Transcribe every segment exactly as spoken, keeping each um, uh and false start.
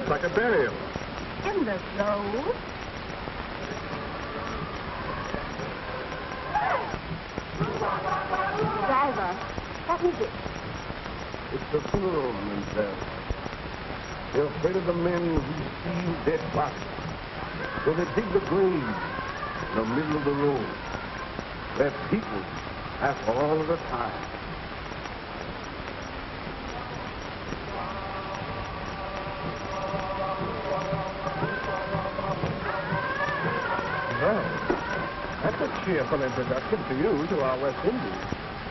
like a burial. In the grove? Driver, what is it? It's the funeral themselves. They're afraid of the men who steal dead bodies. So they dig the grave in the middle of the road. Where people pass all the time. Well, that's a cheerful introduction to you to our West Indies.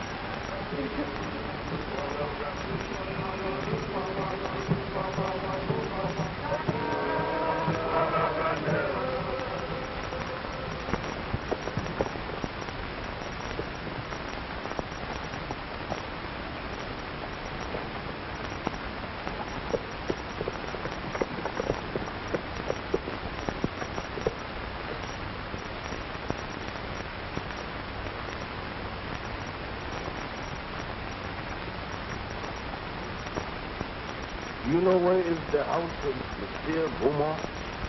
Do you know where is the house of Monsieur Beaumont?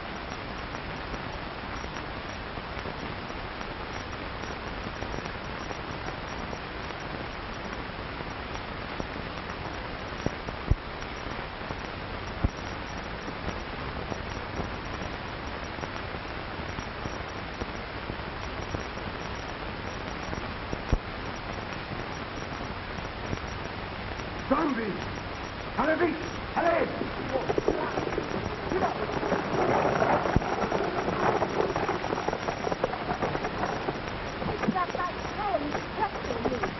Zombies! Allez-y! Allez! That's like hand touching me.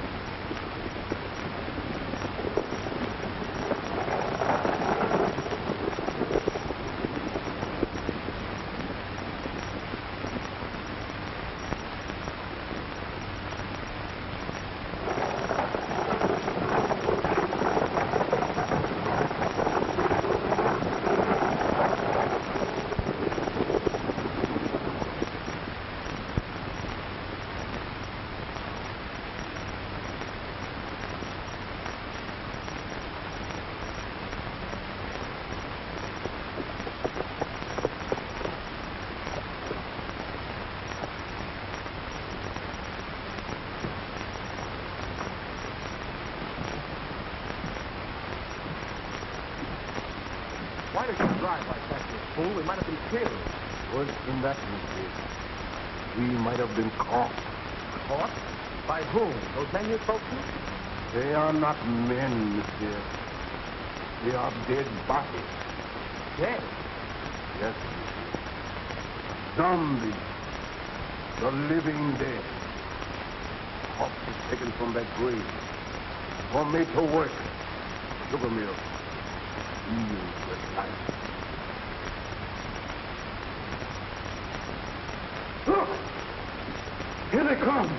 Why did you drive like that, you fool? We might have been killed. Worse than that, monsieur. We might have been caught. Caught? By whom? Those men you spoke to? They are not men, monsieur. They are dead bodies. Dead? Yes, monsieur. Zombies. The living dead. Corpses taken from that grave. Or made to work. Look at me. Healed with life. Look! Here they come!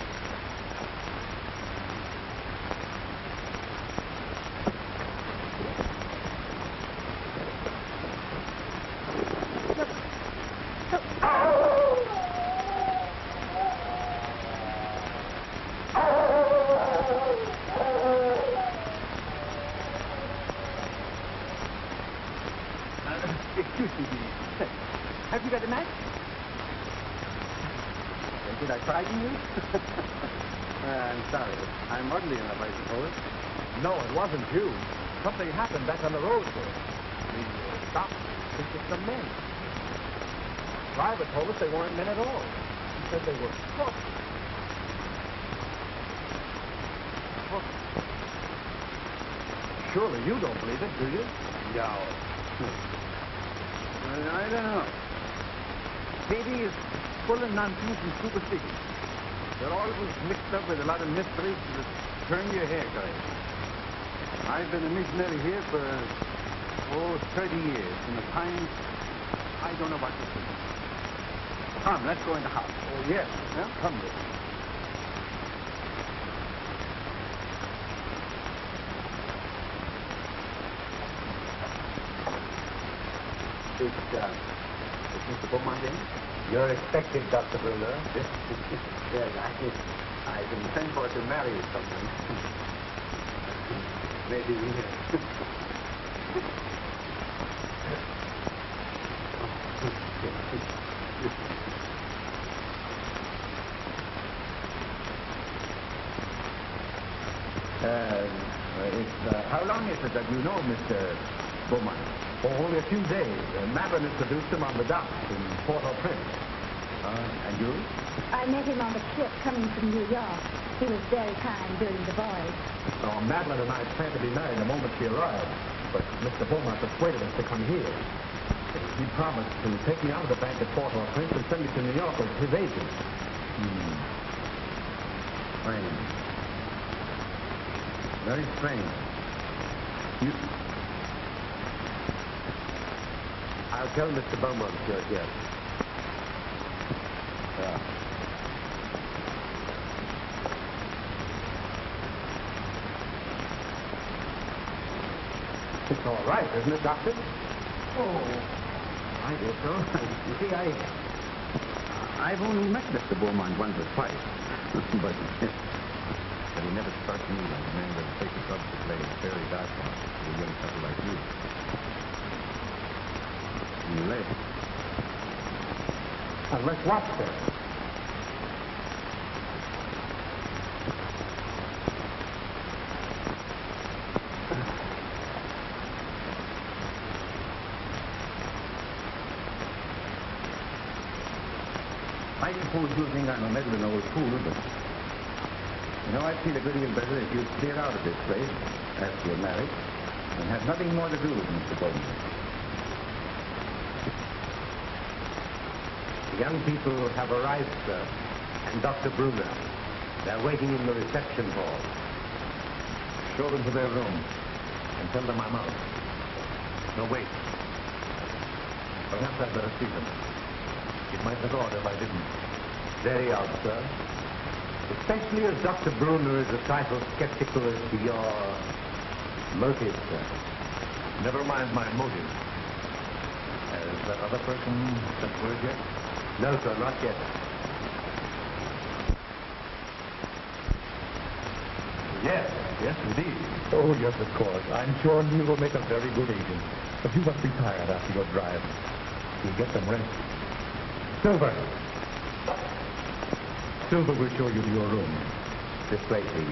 Excuse me, have you got a match? Did I frighten you? uh, I'm sorry. I'm ugly enough, I suppose. No, it wasn't you. Something happened back on the road there. We uh, stopped to get some men. The driver told us they weren't men at all. He said they were corpses. Corpses. Surely you don't believe it, do you? No. I don't know. Haiti is full of nonsense and superstition. They're always mixed up with a lot of mysteries that turn your hair gray. I've been a missionary here for, oh, thirty years. And at times, I don't know what to think. Come, let's go in the house. Oh, yes. Well, come with me. Is, uh, is Mister Beaumont in? You're expected, Doctor Bruller. Yes, yes, I, I've been sent for to marry someone. Maybe. long is it that you know Mister Beaumont? For only a few days. Uh, Madeline introduced him on the docks in Port-au-Prince. Uh, and you? I met him on the ship coming from New York. He was very kind during the voyage. Now, Madeline and I planned to be married the moment she arrived, but Mister Beaumont persuaded us to come here. He promised to take me out of the bank at Port-au-Prince and send me to New York as his agent. Hmm. Strange. Very strange. You... I'll tell Mister Beaumont you're here. Yeah. It's all right, isn't it, Doctor? Oh, I guess so. You see, I... I've only met Mister Beaumont once or twice. but, but he never struck me like a man that would take the trouble to play fairy godfather to a young couple like you. Unless... Unless what, sir? I suppose you think I'm a meddling old fool, but... You know, I'd feel a good deal better if you'd clear out of this place after you're married and have nothing more to do with Mister Beaumont. The young people have arrived, sir, and Doctor Bruner. They're waiting in the reception hall. Show them to their room and tell them I'm out. No, wait. Perhaps I'd better see them. It might look odd if I didn't. Very odd, sir. Especially as Doctor Bruner is a trifle skeptical as to your motive, sir. Never mind my motive. Has that other person sent word yet? No, sir, not yet. Yes, yes, indeed. Oh, yes, of course. I'm sure Neil will make a very good agent. But you must be tired after your drive. You'll get some rest. Silver! Silver will show you to your room. This way, please.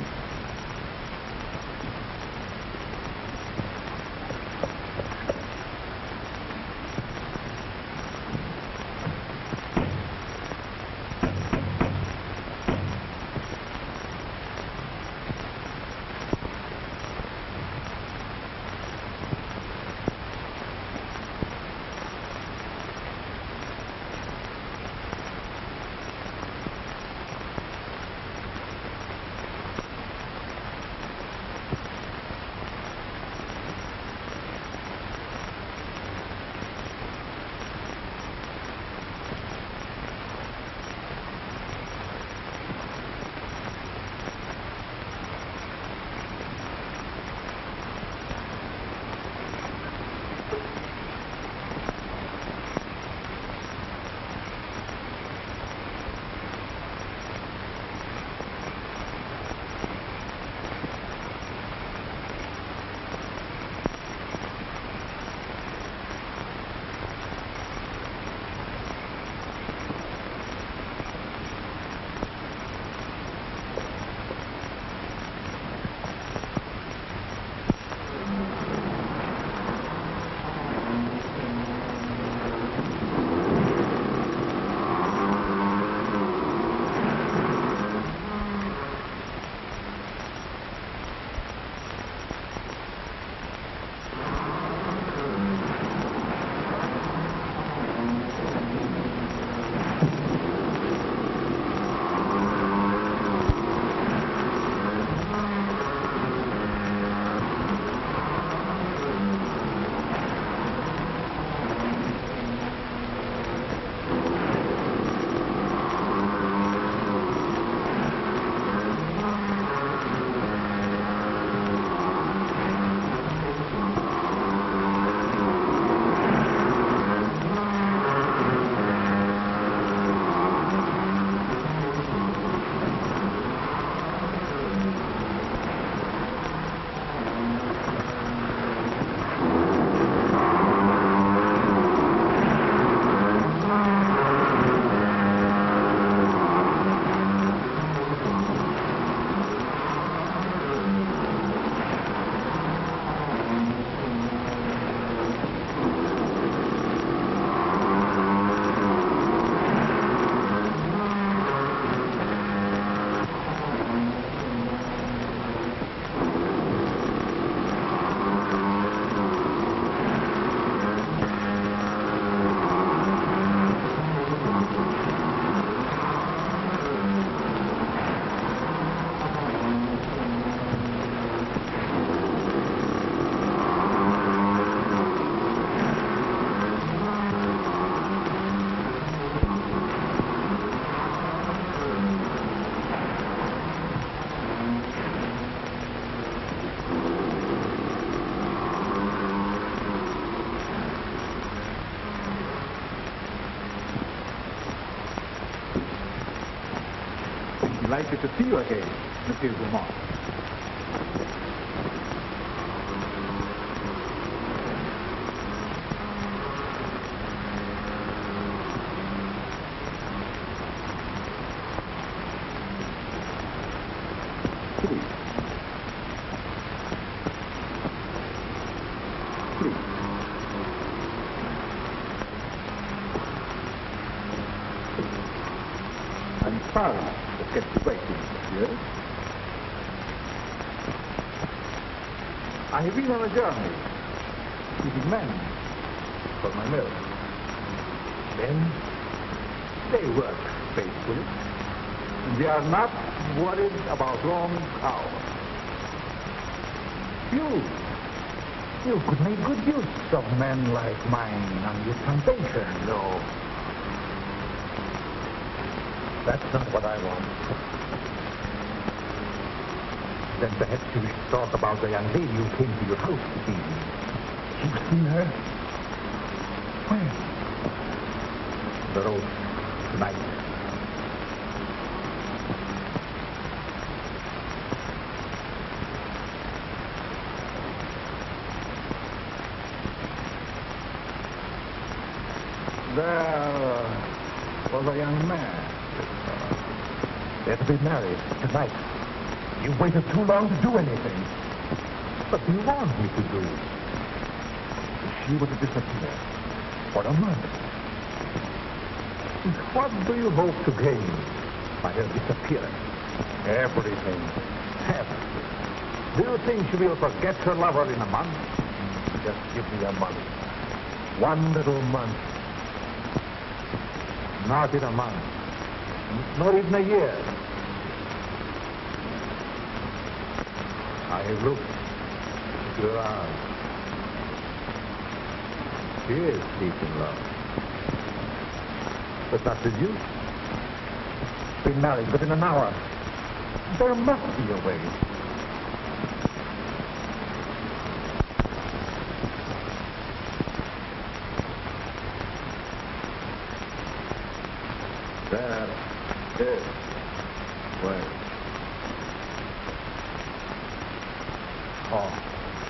Delighted to see you again, Monsieur Dumont. Sorry to kept you waiting, monsieur. I have been on a journey, seeking men for my mill. Men, they work faithfully, and they are not worried about long hours. You, you could make good use of men like mine on your plantation. No. That's not what I want. Then perhaps you wish to talk about the young lady who came to your house this evening. You've seen her? Where? The road, tonight. There was a young man. They're to be married tonight. You've waited too long to do anything. What do you want me to do? She was to disappear for a month. And what do you hope to gain by her disappearance? Everything. Heaven. Do you think she will forget her lover in a month? Just give me a month. One little month. Not in a month. Not even a year. I have looked at your eyes. She is deep in love. But not with you. Been married within an hour. There must be a way. There is way. Oh.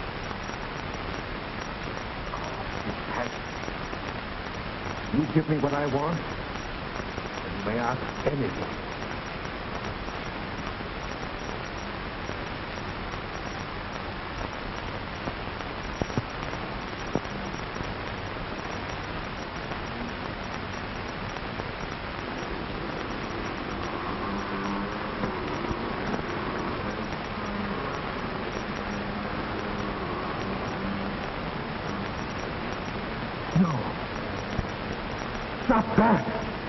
You give me what I want, and you may ask anything. Stop that!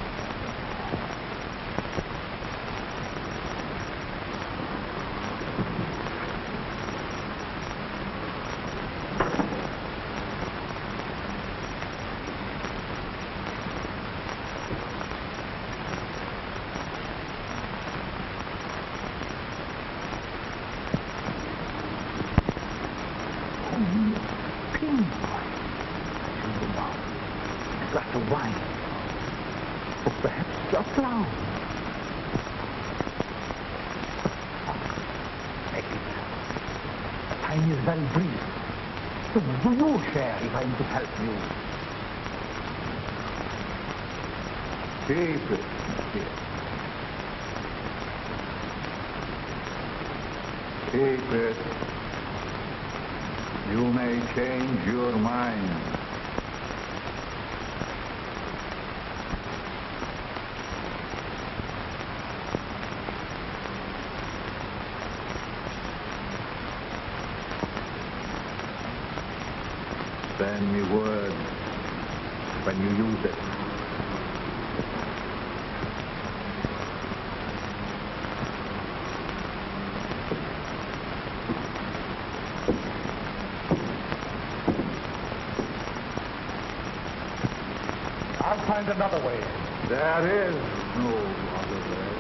Very brief. So do you share if I'm to help you? Keep it here. Keep it. You may change your mind. Send me word when you use it. I'll find another way. There is no other way.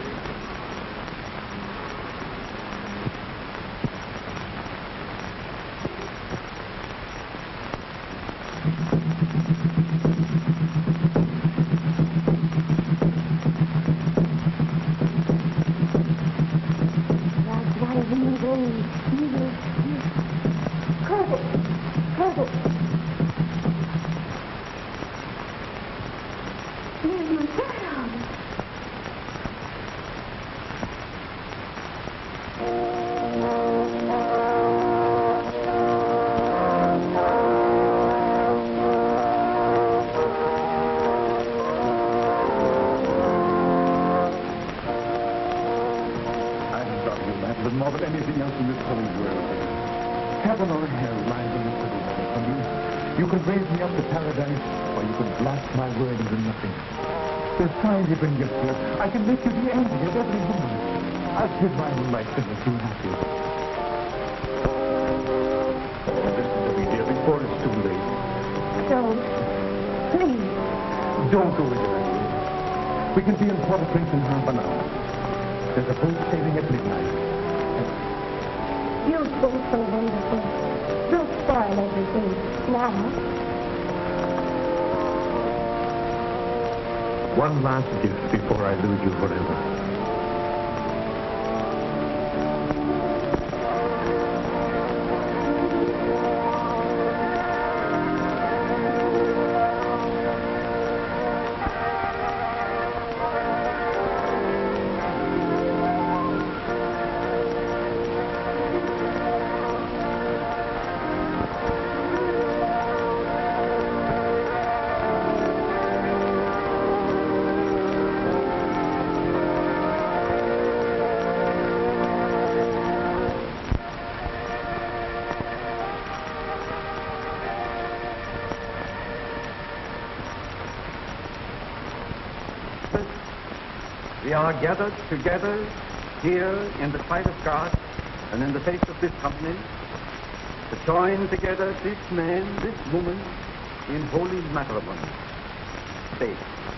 You could raise me up to paradise, or you could blast my word into nothing. There's time you can get here. I can make you the envy of every woman. I'll give my own life to make you happy. Oh, listen to me, dear, before it's too late. Don't. Please. Don't go into that. We can be in Port-au-Prince in half an hour. There's a boat sailing at midnight. You've been so wonderful. Don't spoil everything now. One last gift before I lose you forever. We are gathered together here in the sight of God and in the face of this company to join together this man, this woman in holy matrimony. Faith.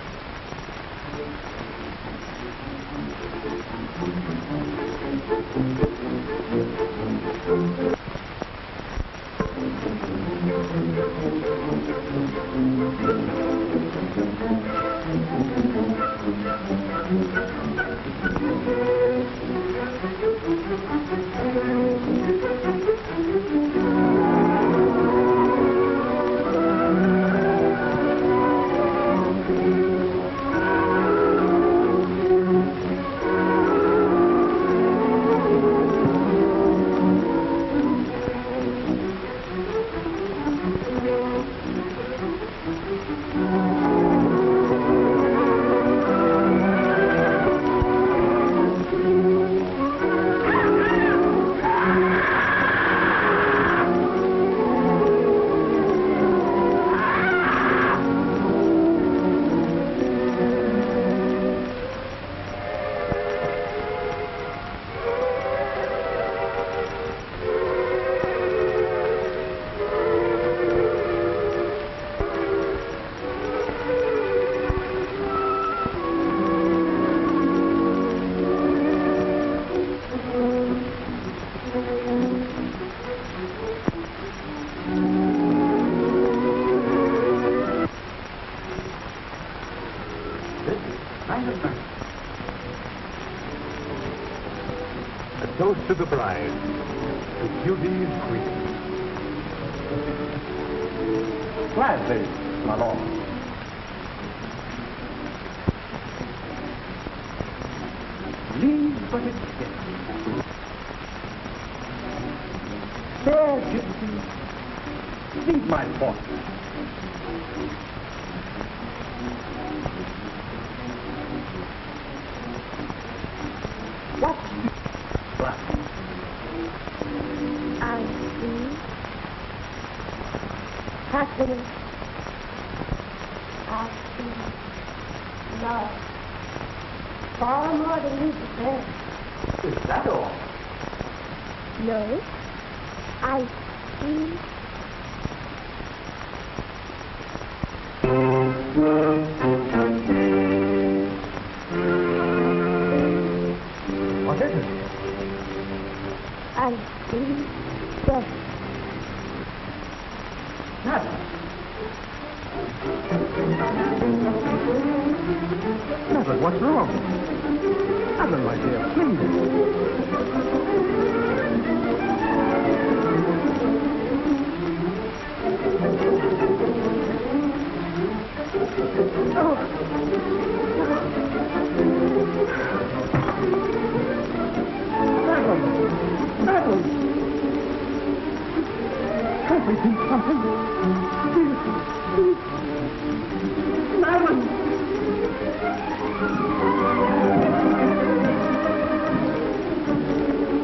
Toast to the bride, to beauty's queen. Gladly, my lord. Leave but it gets. Fair gypsy, leave my point. What? I see. Happiness. I see. Love. Far more than you deserve. Is that all? No. I see. What is it? I see death. Madam. Madam, what's wrong? Madam, my dear, please. Oh. Madam! Madam! Can't we do something? Please, please. Madam!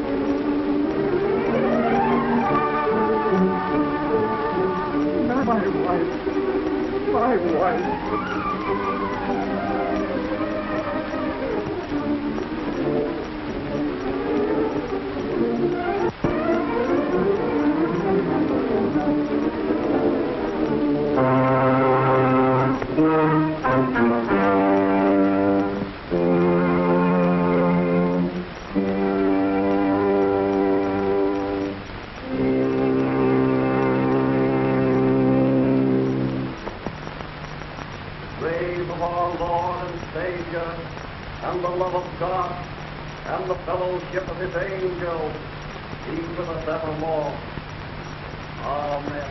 Madam! wife. Slave of our Lord and Savior, and the love of God, and the fellowship of his angels, be with us evermore. Amen.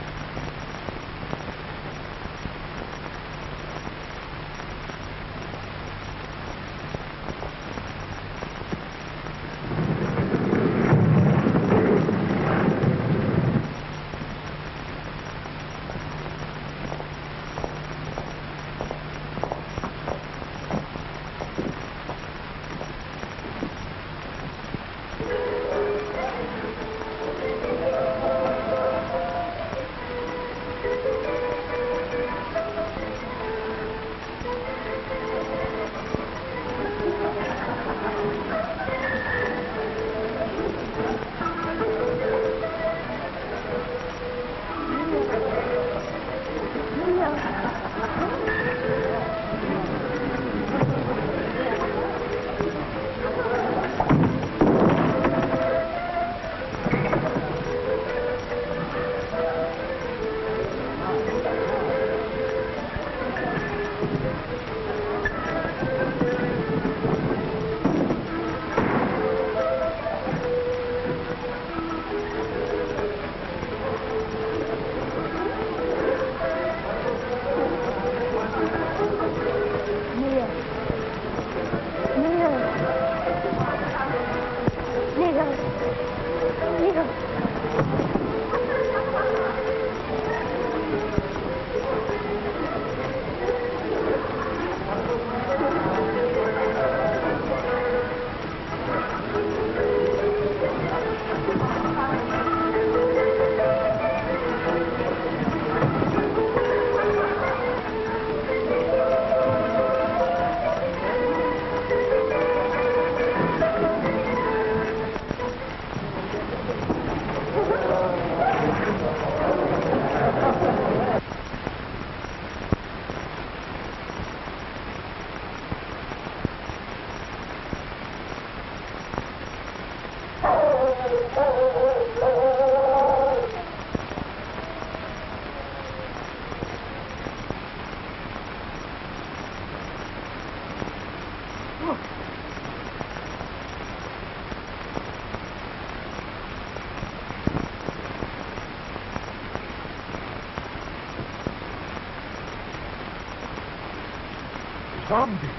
Zombies?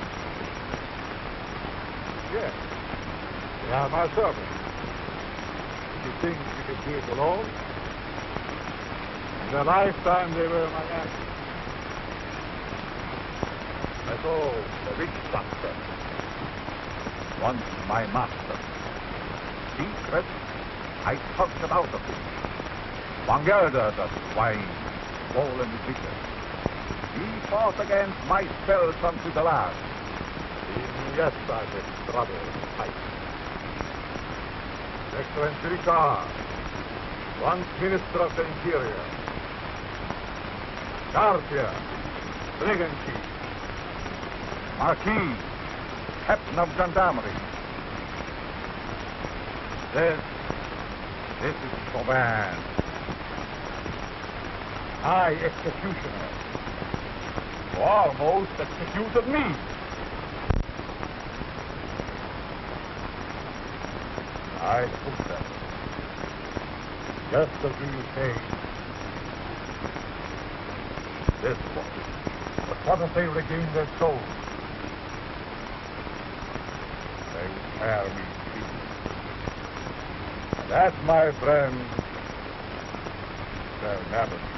Yes. They are my servants. Did you think you could do it alone? In their lifetime, they were my ashes. I saw the rich doctor, once my master. Secret, I tugged it out of him. Vangelder, the swine, swollen vision. He fought against my spells unto the last. Yes, I did struggle and fight. Excellency Ricard, once Minister of the Interior. Garcia, Brigand Chief. Marquis, Captain of Gendarmerie. This, this is Chauvin. I, executioner, who almost executed me. I took them, just as you say. This one, but what if they regain their souls? They would tear me to pieces. And that, my friend, shall never be.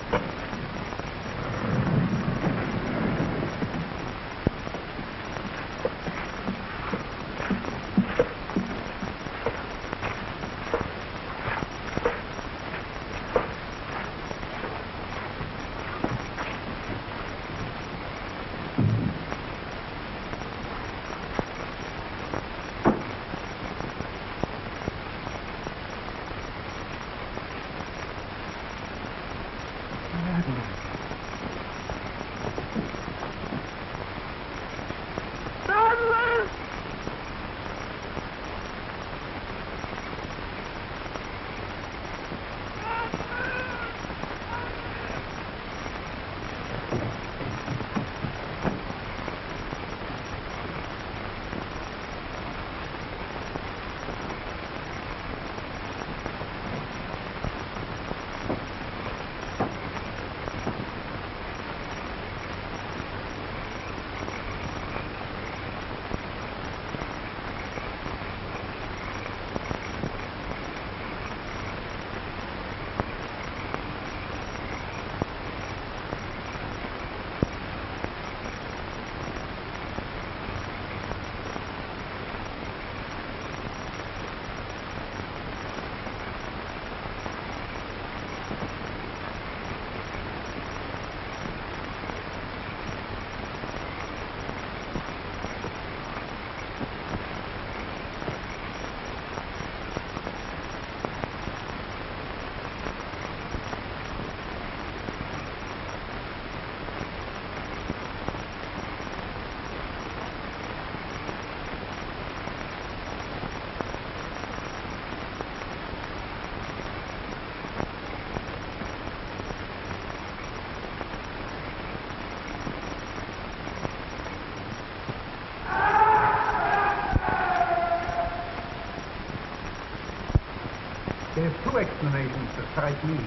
There's two explanations that strike me.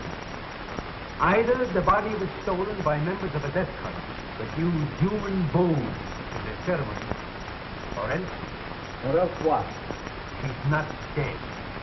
Either the body was stolen by members of a death cult that used human bones in their ceremony. Or else... Or else what? She's not dead.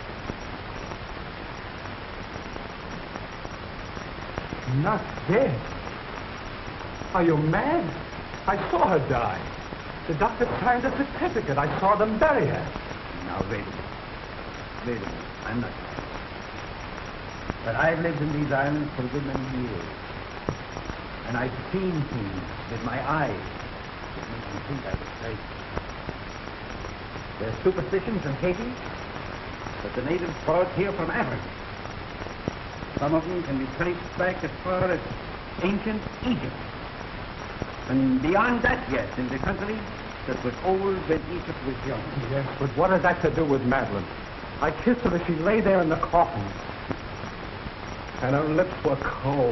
Not dead? Are you mad? I saw her die. The doctor signed a certificate. I saw them bury her. Now, wait a minute. Wait a minute. I'm not... But I've lived in these islands for a good many years. And I've seen things with my eyes that make me think I was crazy. There are superstitions in Haiti that the natives brought here from Africa. Some of them can be traced back as far as ancient Egypt. And beyond that yet, in the country that was old when Egypt was young. Yes, but what has that to do with Madeline? I kissed her as she lay there in the coffin. And her lips were cold.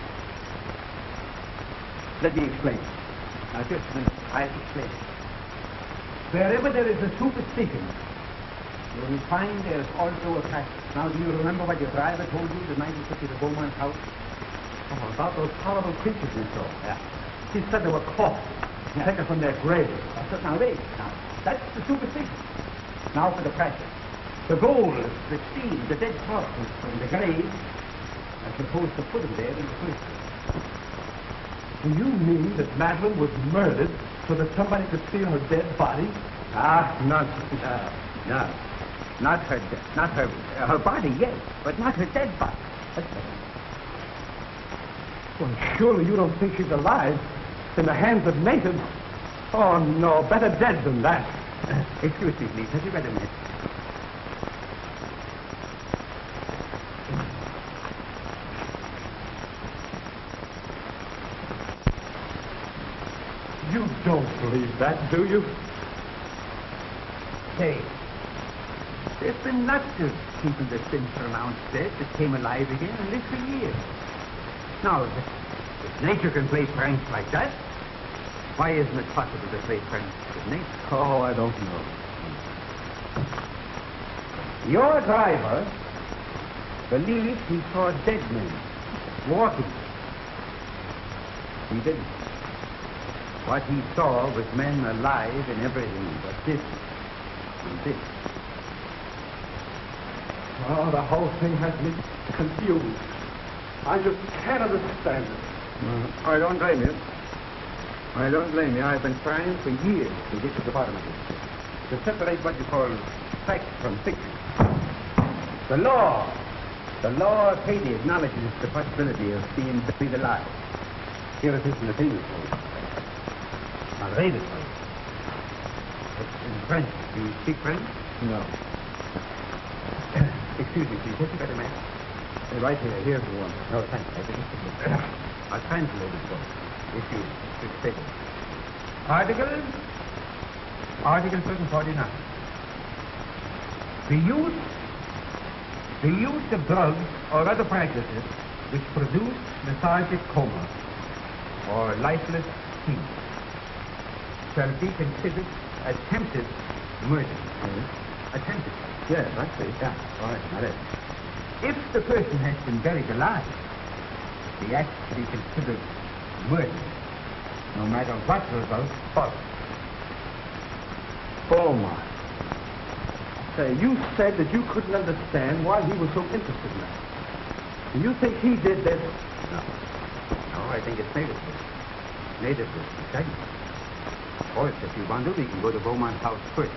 Let me explain. Now, just a minute. I'll explain. Wherever there is a superstition, you will find there is also a practice. Now, do you remember what your driver told you the night you took you to Beaumont's house? Oh, about those horrible creatures we saw. Yeah. She said they were corpses, Yeah. taken from their graves. So, now, wait. Now, that's the superstition. Now for the practice. The gold, the steel, the dead corpses from the grave are supposed to put them there in the first place. Do you mean that Madeline was murdered so that somebody could steal her dead body? Ah, nonsense. Uh, no. Not her dead. Not her... Uh, her body, yes, but not her dead body. That's better. Well, surely you don't think she's alive in the hands of natives? Oh, no, better dead than that. Uh, excuse me, please. Have you read a minute? You don't believe that, do you? Say, there's been lots of people that's been pronounced dead that came alive again and lived for years. Now, if, if nature can play pranks like that, why isn't it possible to play pranks with nature? Oh, I don't know. Your driver believes he saw dead men walking. He didn't. What he saw was men alive in everything but this and this. Oh, the whole thing has me confused. I just can't understand it. Mm, I don't blame you. I don't blame you. I've been trying for years to get to the bottom of this. To separate what you call fact from fiction. The law, the law of Haiti acknowledges the possibility of being buried alive. Here it is in the penal code. I'll read it for you. It's in French. Do you speak French? No. Excuse me, please. Have you got a map? Uh, right here. Here's the one. No, thanks. I didn't. I'll translate it for you, if you should say it. Article, Article one forty-nine. The use, the use of drugs or other practices which produce lethargic coma or lifeless sleep shall be considered attempted murder. Mm-hmm. Attempted. Yes, I see. Yeah. All right. Now that. If the person has been buried alive, the act to be considered murder, no matter what result follows. Oh, my. Say, you said that you couldn't understand why he was so interested in that. Do you think he did this? No. No, I think it's native. Native is stagnant. Of course, if you want to, we can go to Beaumont's house first.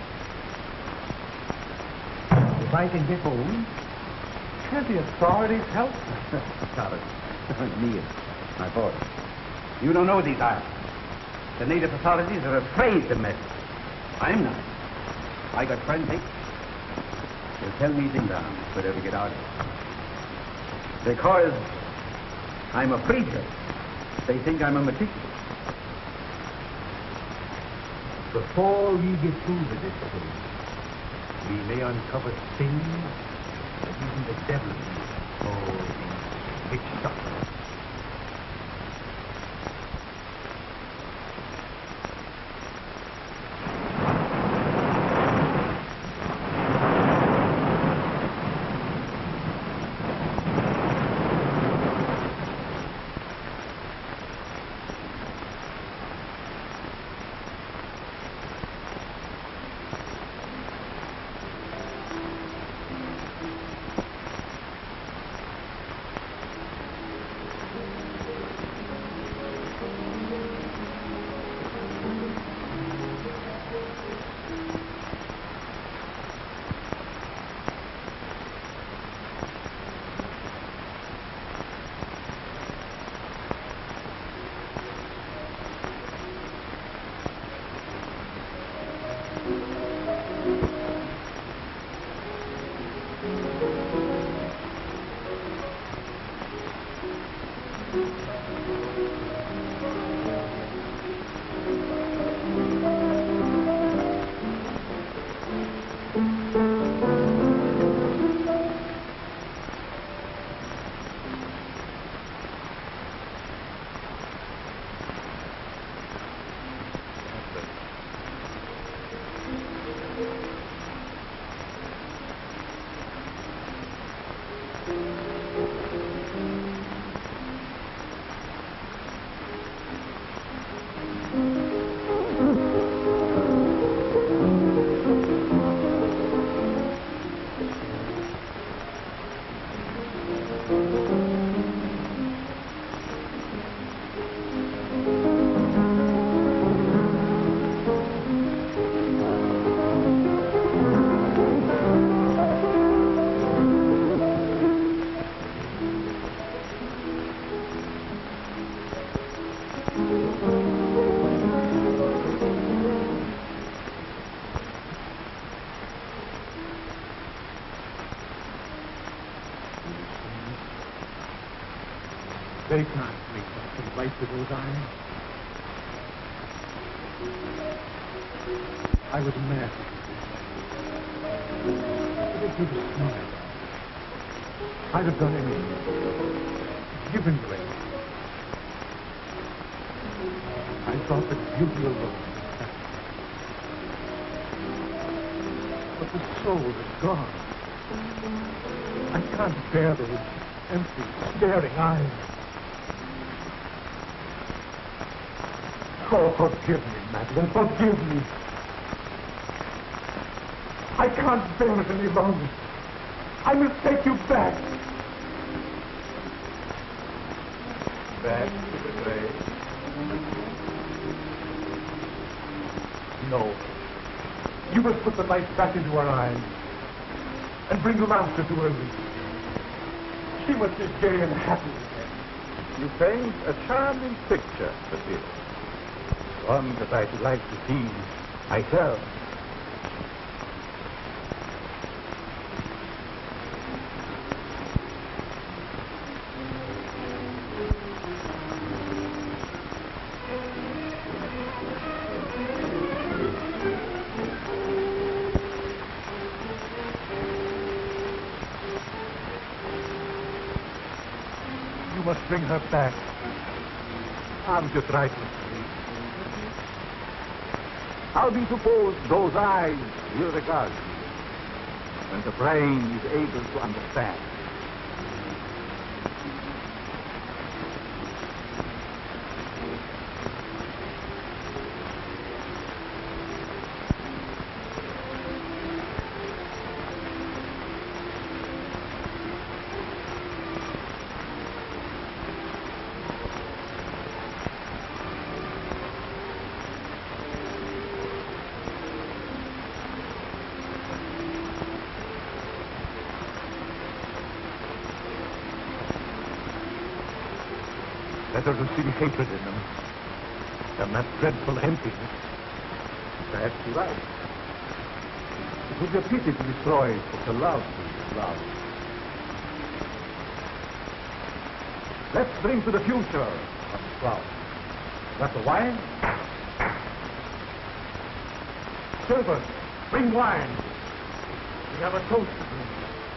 If I can get home... Can't the authorities help? Sorry. Me, my boy. You don't know these islands. The native authorities are afraid to mess. I'm not. I got friends, eh? They'll tell me things down if we ever get out of it. Because I'm a preacher, they think I'm a meticulous. Before we get through with this case, we may uncover things that even the devil calls witch doctors. They can't make something right with those eyes. I was mad. If you'd have smiled, I'd have done anything. Given you it. I thought that beauty alone was that. But the soul is gone. I can't bear those empty, staring eyes. Oh, forgive me, Madeline, forgive me. I can't bear it any longer. I must take you back. back to the grave. No. You must put the light back into her eyes and bring laughter to her lips. She must be gay and happy again. You paint a charming picture, Frazer. One that I'd like to see myself. You must bring her back. I'm just right with you. How do you suppose those eyes will regard you when the brain is able to understand? Better to see hatred in them than that dreadful emptiness. Perhaps you're right. It would be a pity to destroy such a love. Love. Let's drink to the future of the flower. Got the wine? Servant, bring wine. We have a toast to drink.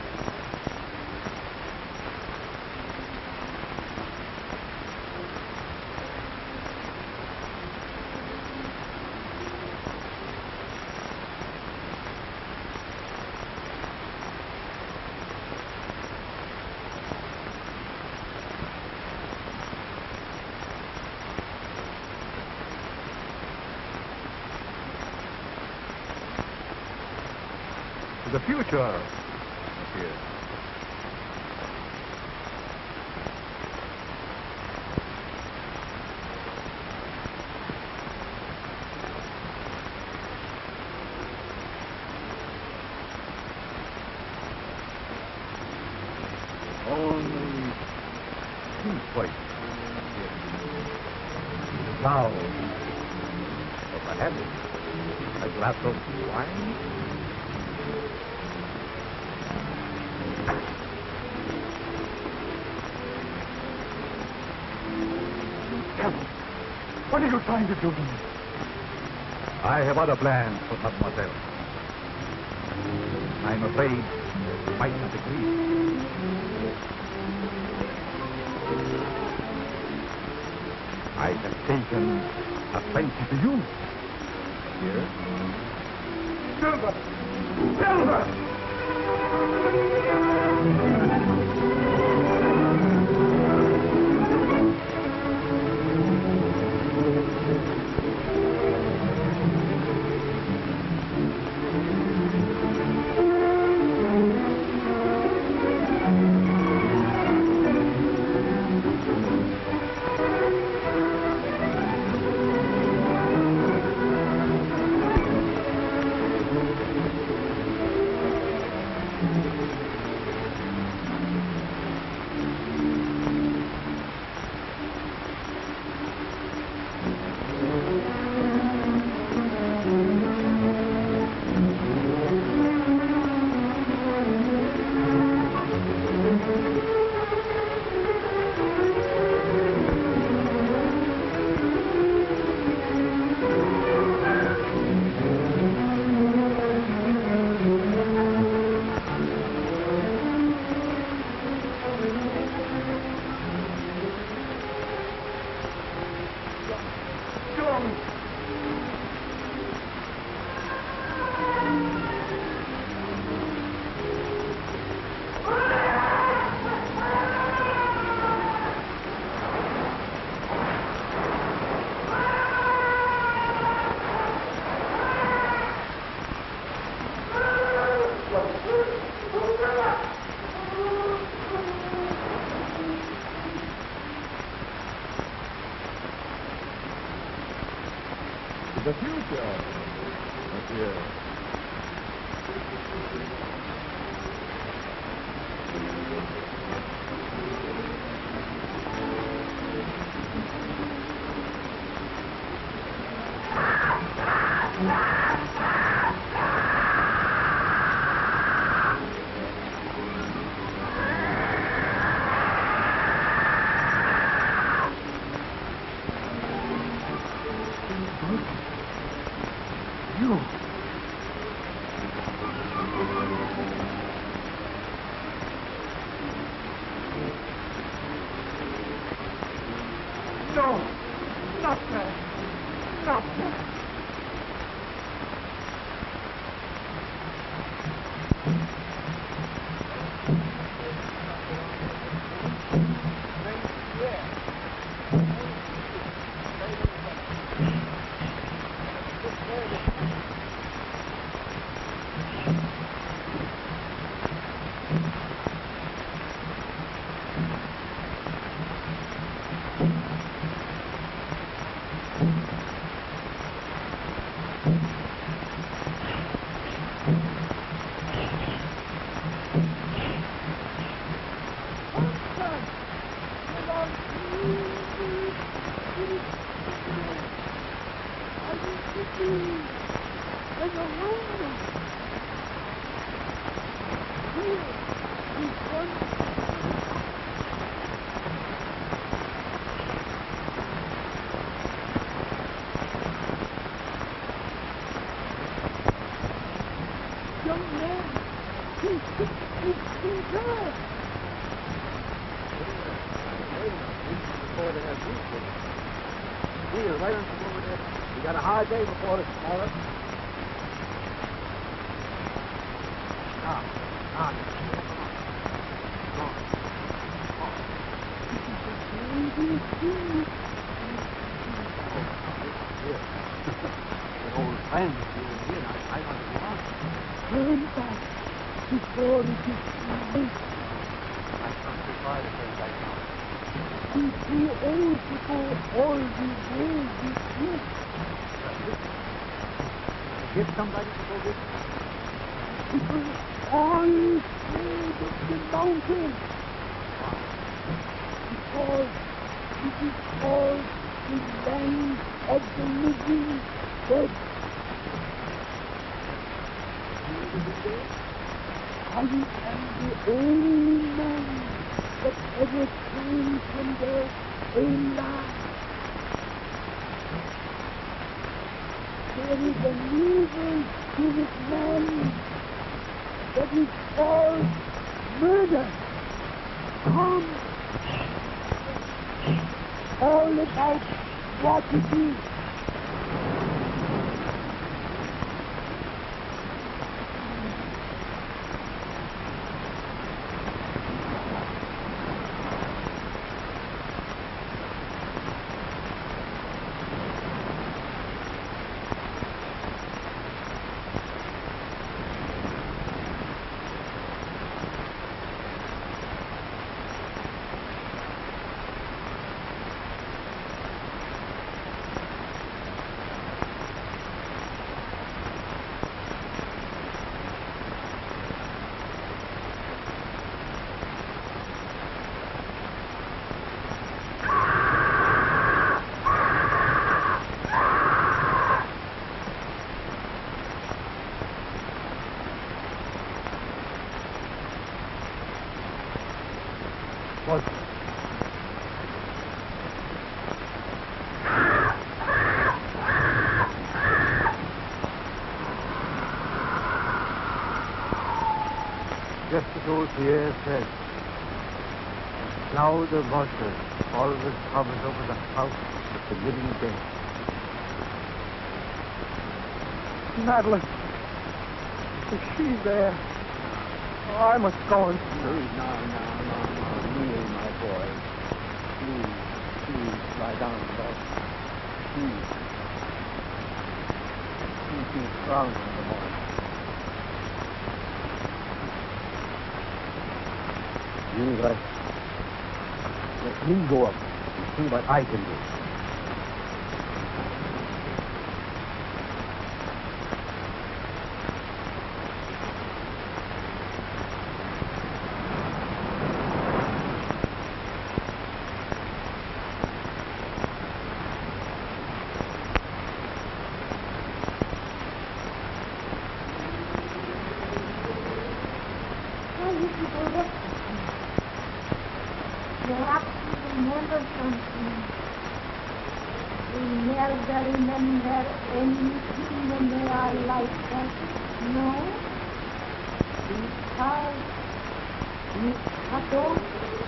To the future, monsieur. Only two points. Now, Or perhaps a glass of wine? what are you trying to do to me? I have other plans for mademoiselle. I'm afraid you might not agree. I have taken a fancy to you. Here. Silver! Silver! The future. Look here. Day before us tomorrow. Now, now. An old friend, you and me, and I, I want to go on. Turn back before it is too late. I'm not too far to turn back now. I'm too old to go all the way with you. Get somebody to go with me. People all afraid of the mountain. Because it is called the land of the living dead. I am the only man that ever came from there alive. There is an evil to this man that is called murder. Come, all about what it is. What? Just as old Pierre said, a cloud of vultures always hovers over the house of the living dead. Madeline. Is she there? Oh, I must go and see her. Now, now, now, now, kneel, my boy. Please, please, lie down, Doc. Please. Please be strong in the morning. You rest. Let me go up and see what I can do. remember something. We never remember anything when they are like that. No? Because we cut off.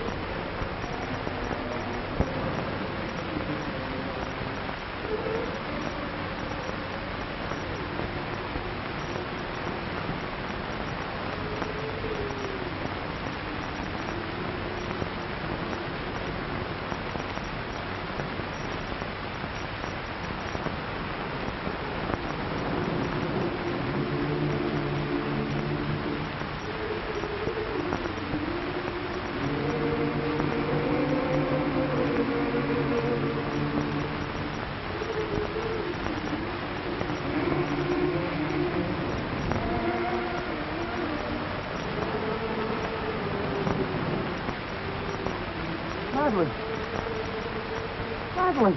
Madeline! Madeline!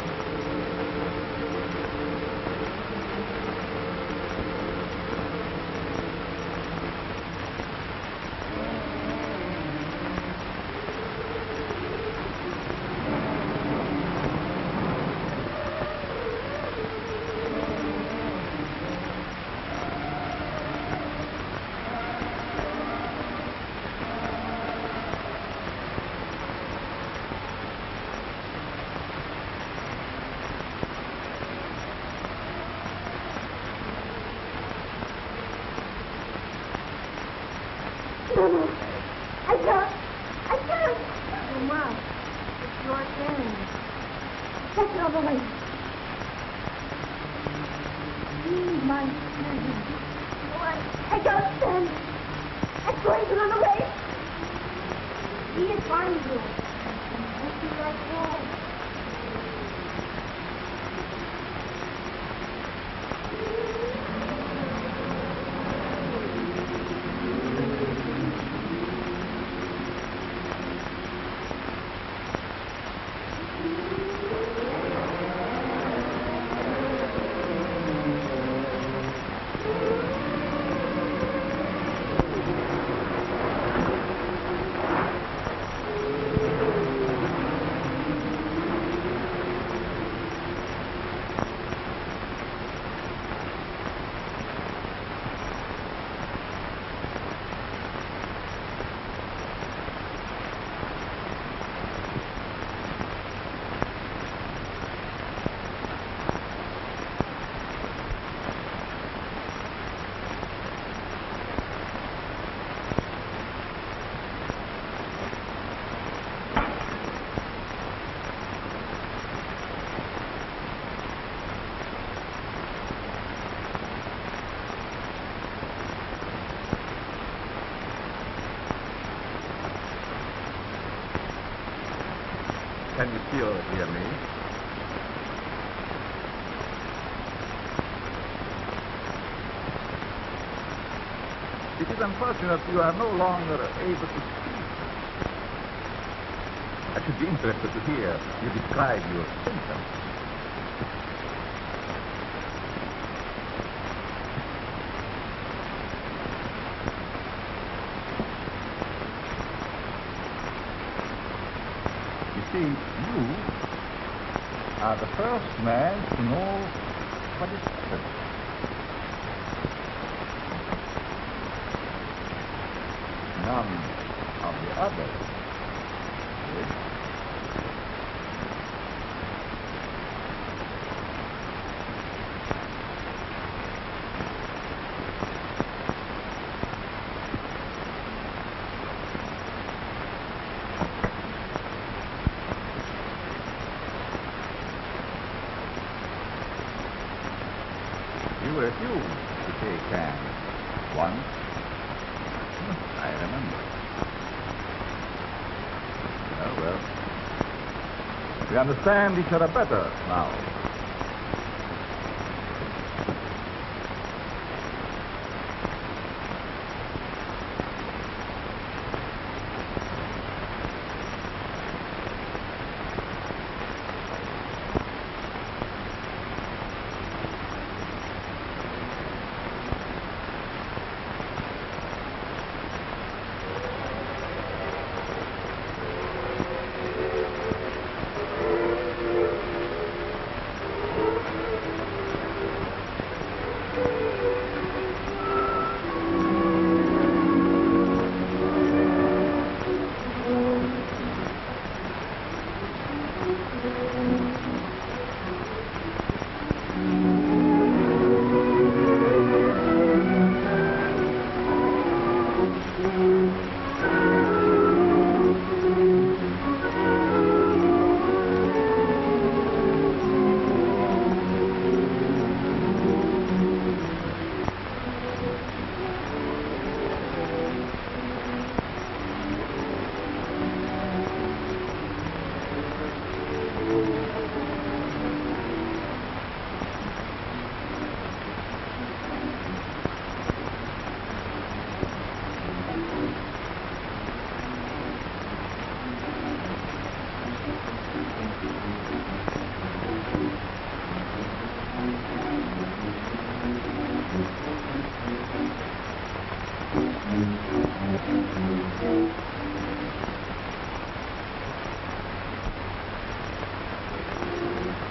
I can't. I can't. You must. It's your turn. Take it over way. Leave my hand. Oh, I, I can't stand. I'm going to run away. He didn't find you. I'll be right home. Can you still hear me? It is unfortunate you are no longer able to speak. I should be interested to hear you describe your symptoms. You are the first man to know what is happened. None of the others did. You refused to shake hands once. I remember. Oh, well. We understand each other better now.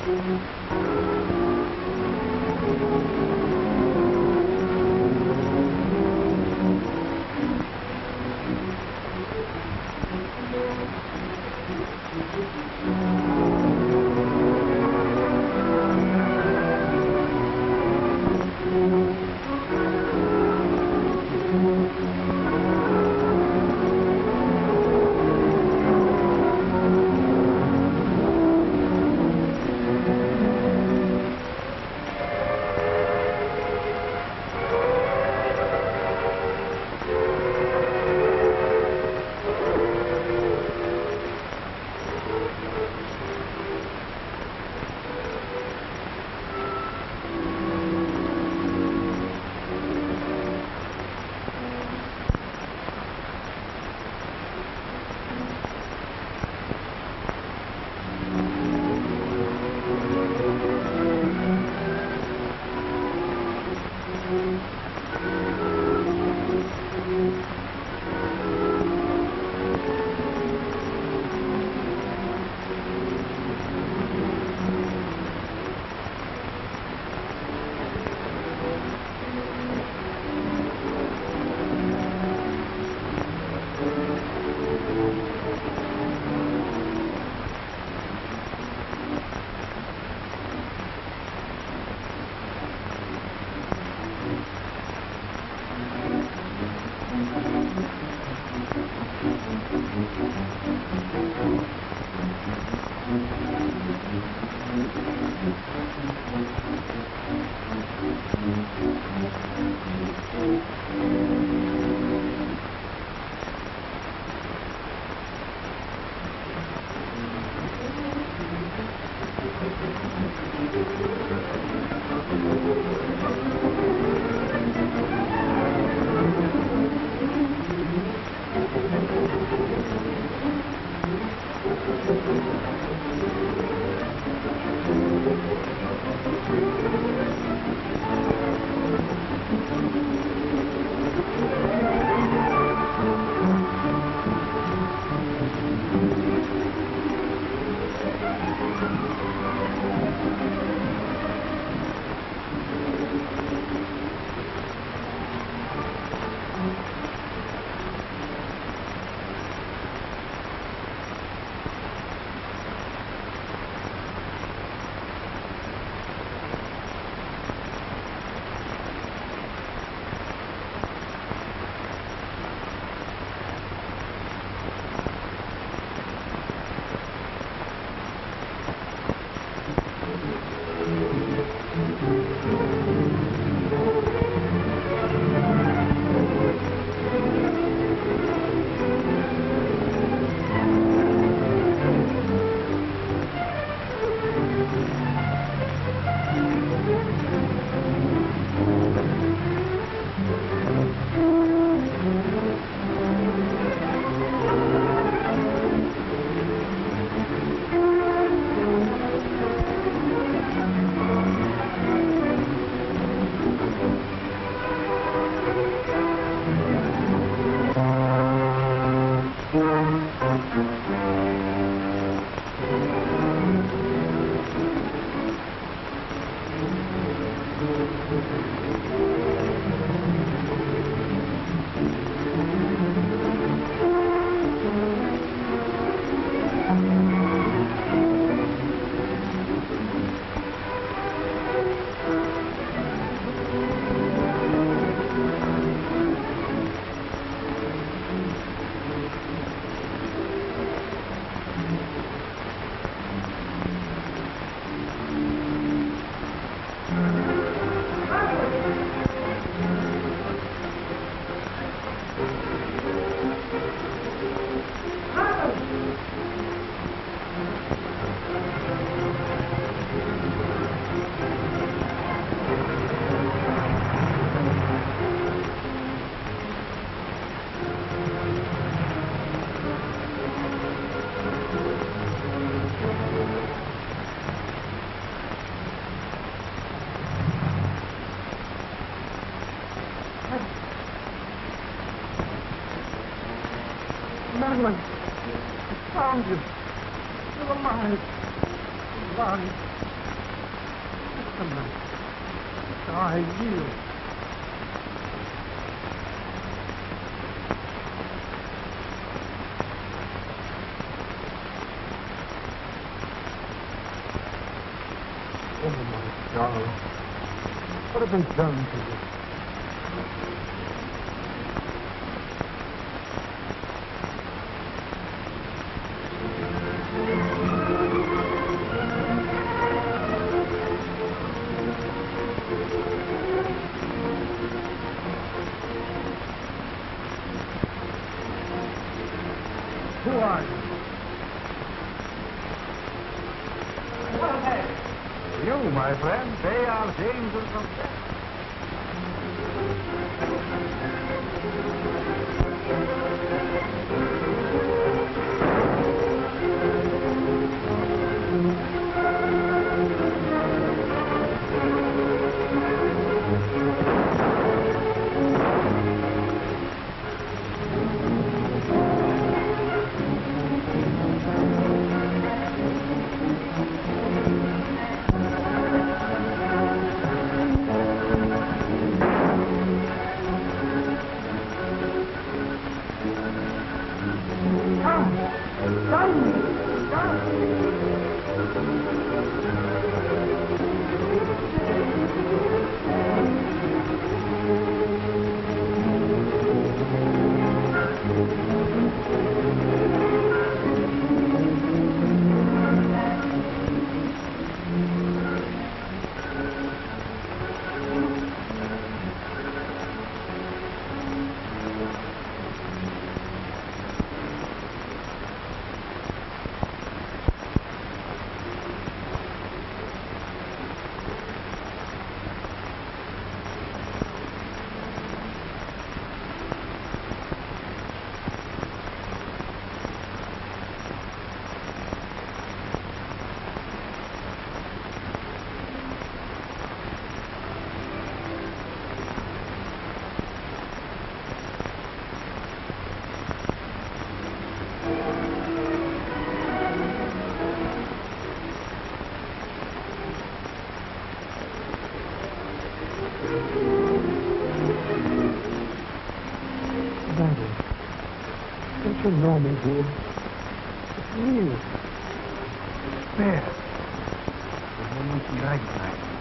Madeline, I found you. You're alive. Alive. gentleman. I yield. Oh, my darling. What have I done to you? Who are you? Well, hey. You, my friend, they are the angels of death. You know me, dear. It's real. There. The moment you recognize me.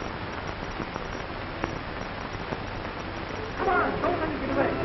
Come on, don't let me get away.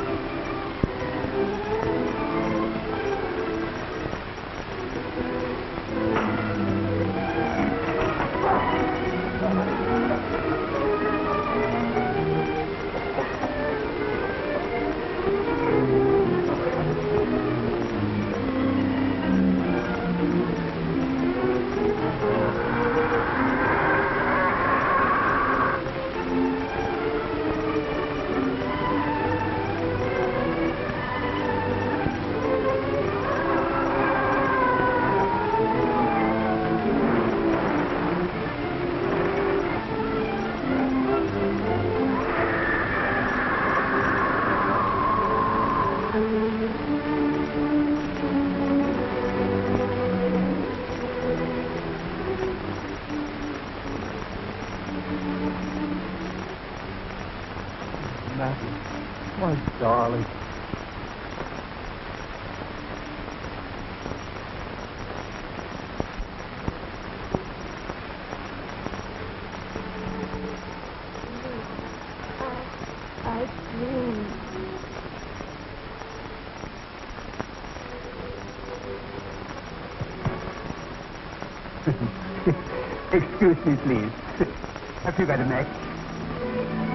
My darling. I, I dream. Excuse me, please. Have you got a match?